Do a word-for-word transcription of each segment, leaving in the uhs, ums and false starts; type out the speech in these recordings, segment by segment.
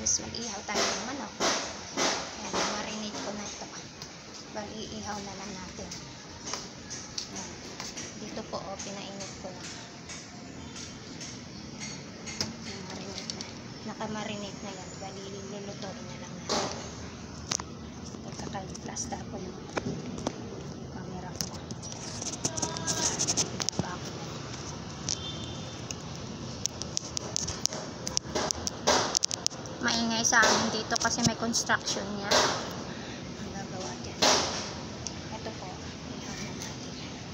guys, mag-ihaw tayo ng manok. Ayan, marinate ko na ito. Bali, iihaw na lang natin. Ayan. Dito po, oh, pinainit ko na. Marinate na. Nakamarinate na yan. Bali, lulutuin na lang natin. Pagkakal-plasta po yung camera ko. Bako na. Maingay sa amin dito kasi may construction niya. Ang gagawa dyan. Ito po, ihaw na natin.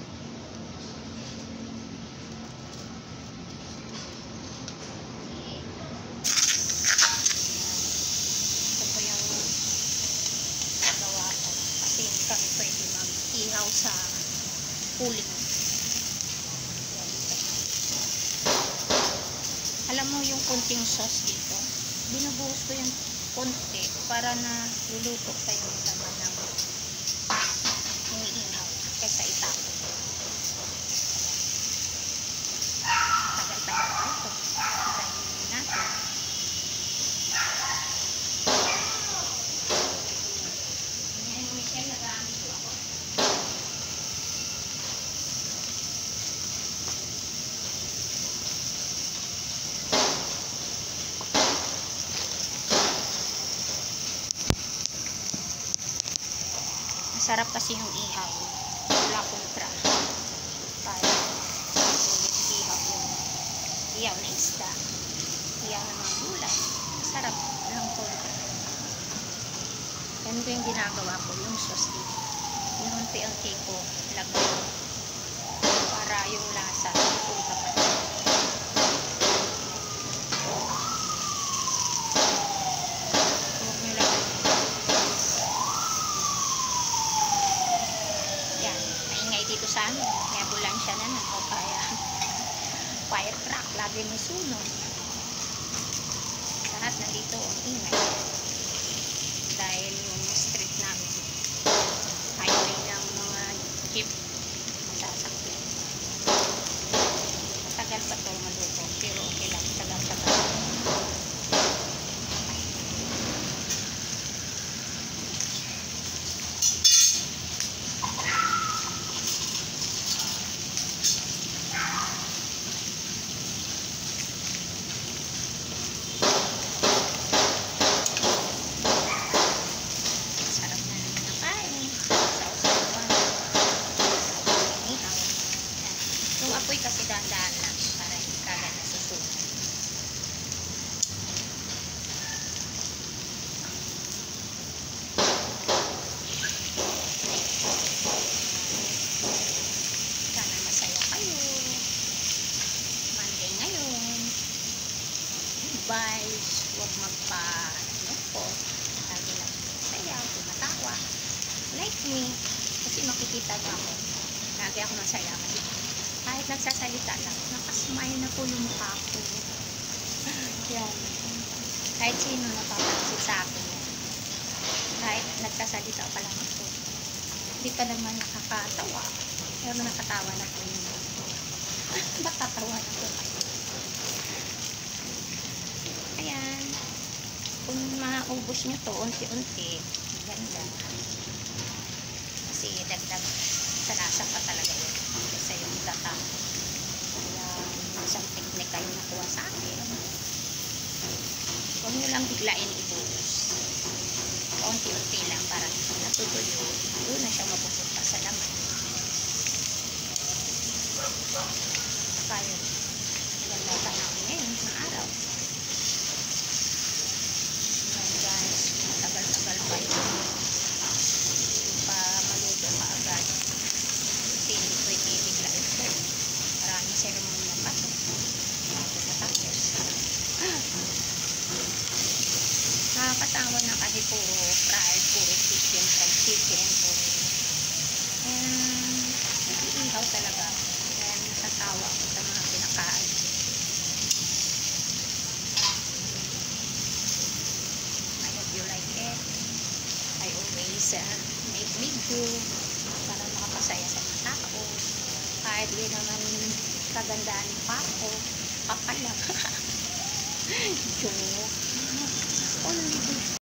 Ito po yung gagawa ko. Kasi hindi kami pwede mag-ihaw sa cooling. Alam mo yung kunting sauce dito? Binubuhos ko yung konti para na luluto sa yung laman ng iniihaw kaysa itapon. Tagal-tagal ito. Tagalin natin. Ayan, Michelle, nagamit ko ako. Masarap kasi yung ihaw. Wala kontra. Kaya ihaw yung ihaw na isda. Ihaw na mga gulay. Masarap. Walang kontra. Ganito yung ginagawa ko. Yung sauce dito. Inunti-unti ko lagay. Para yung lasa punta pa. Dito sa amin, may ambulansya na na o kaya fire truck, lagi may sunog. Lahat nandito ang ingay dahil yung street namin highway ng mga jeep masasakyan. Matagal pa ito maluto pero okay lang, tagal-tagal. Apoy kasi dahan-dahan lang para hindi kagad nasusunan. Sana masaya kayo. Monday ngayon. Guys, huwag magpa-nukot. Lagi lang masaya, tumatawa. Like me. Kasi makikita niyo ako. Lagi ako masaya ngayon. Kahit nagsasalita lang, nakasmile na po yung mukha ko. Yan. Kahit sino napapansin sa akin yan. Kahit nagsasalita pa lang ako. Hindi pa naman nakakatawa. Pero nakatawa na po yun. Ba't tatawa na po kayo? Ayan. Kung maubos nyo to, unti-unti, ganda. Kasi dagdag sa lasa pa talaga yun. Kasi yung gata. Kaya isang teknik kayo nakuha sa akin. Huwag nyo lang biglain ibuhos. Unti-unti lang para natutuyo. Doon na siya mapupunta sa laman. Kaya ganda tanawin ngayon sa araw. Ayan guys, matagal-tagal pa yun. Pa maluto pa agad. Kasi hindi pwede biglain ito. Maraming ceremony pa ito. Matapos. Nakakatawa na kasi puro fried, puro chicken, fried chicken, puro um, nag-iihaw talaga. Kaya natatawa ko sa mga pinakain. I hope you like it. I always uh, make video para makapasaya sa mga tao. Kahit di naman kagandaan pa ako, kapal lang. Joke.